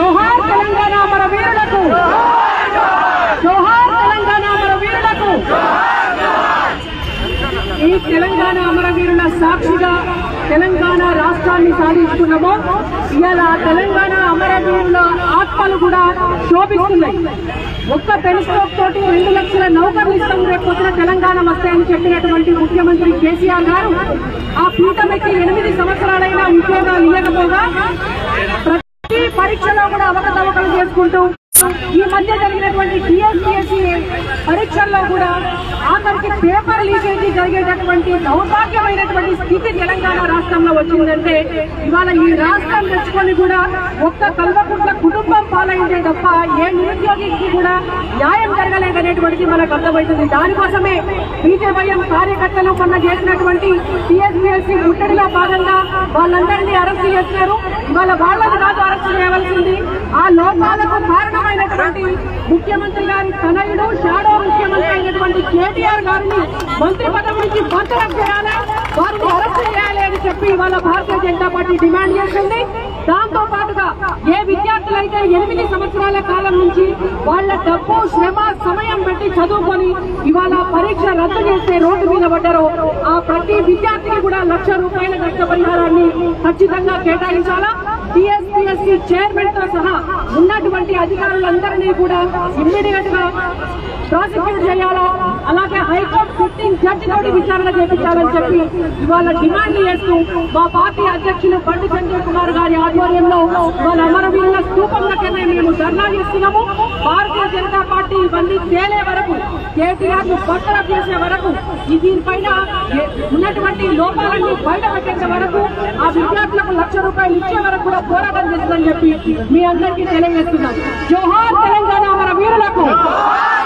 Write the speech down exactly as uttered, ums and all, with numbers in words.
జోహార్ తెలంగాణ అమర వీరులకు, జోహార్ తెలంగాణ అమర వీరులకు. ఈ తెలంగాణ అమరవీరుల సాక్షిగా తెలంగాణ రాష్ట్రాన్ని సాధించుకున్నామో ఇవాళ తెలంగాణ అమరవీరుల ఆత్మలు కూడా శోభిస్తున్నాయి. ఒక్క టెలిస్కోప్ తోటి రెండు లక్షల నౌకర్లు ఇస్తాం రేపు పొద్దున తెలంగాణ వస్తాయని చెప్పినటువంటి ముఖ్యమంత్రి కేసీఆర్ గారు ఆ పీఠమెక్కి ఎనిమిది సంవత్సరాలైనా ఉద్యోగాలు ఇవ్వకపోగా ప్రతి పరీక్షలో కూడా అవకతవకలు చేసుకుంటూ ఈ మధ్య జరిగినటువంటి టీఎస్పీఎస్సీ పరీక్షల్లో కూడా ఆఖరికి పేపర్ లీకేజీ జరిగేటటువంటి దౌర్భాగ్యమైనటువంటి స్థితి తెలంగాణ రాష్ట్రంలో వచ్చిందంటే ఇవాళ ఈ రాష్ట్రం తెచ్చుకొని కూడా ఒక్క కల్వకుంట్ల కుటుంబం పాలైందే తప్ప ఏ నిరుద్యోగికి కూడా న్యాయం జరగలేదనేటువంటిది మనకు అర్థమవుతుంది. దానికోసమే బీజేపీఎం కార్యకర్తలు మొన్న చేసినటువంటి టీఎస్పీఎస్సీ ముట్టడిలో భాగంగా వాళ్ళందరినీ అరెస్ట్ చేస్తున్నారు. ఇవాళ వాళ్ళని కాదు అరెస్ట్ చేయవలసింది, ఆ లోపాలకు కారణమైనటువంటి ముఖ్యమంత్రి గారి తనయుడు షాడో ముఖ్యమంత్రి అయినటువంటి కేటీఆర్ గారిని మంత్రి పదవి నుంచి బర్తరఫ్ చేయాలి, వారిని అరెస్ట్ చేయాలి అని చెప్పి వాళ్ళ భారతీయ జనతా పార్టీ డిమాండ్ చేసింది. దాంతో పాటుగా ఏ విద్యార్థులైతే ఎనిమిది సంవత్సరాల కాలం నుంచి వాళ్ళ డబ్బు శ్రమ సమయం పెట్టి చదువుకొని ఇవాళ పరీక్ష రద్దు చేస్తే రోడ్డు మీద పడ్డారో ఆ ప్రతి విద్యార్థికి కూడా లక్ష రూపాయల నష్టపరిహారాన్ని ఖచ్చితంగా కేటాయించాలా. టీఎస్పీఎస్సీ చైర్మన్ తో సహా ఉన్నటువంటి అధికారులందరినీ కూడా ఇమ్మీడియట్ గా ప్రాసిక్యూట్ చేయాలా, అలాగే హైకోర్టు సిట్టింగ్ జడ్జి తోటి విచారణ చేపించాలని చెప్పి ఇవాళ డిమాండ్ చేస్తూ మా పార్టీ అధ్యక్షులు బండి సంజయ్ కుమార్ గారి ఆధ్వర్యంలో వాళ్ళ అమరవీరుల స్థూపం దగ్గరనే మేము ధర్నా చేస్తున్నాము. భారతీయ జనతా పార్టీ ఇవన్నీ తేలే వరకు, కేటీఆర్ ను బర్తరఫ్ చేసే వరకు, దీనిపైన ఉన్నటువంటి లోపాలన్నీ బయట పెట్టే వరకు, ఆ విద్యార్థులకు లక్ష రూపాయలు ఇచ్చే వరకు కూడా పోరాటం చేస్తుందని చెప్పి మీ అందరికీ తెలియజేస్తున్నాం. జోహార్ తెలంగాణ అమర వీరులకు.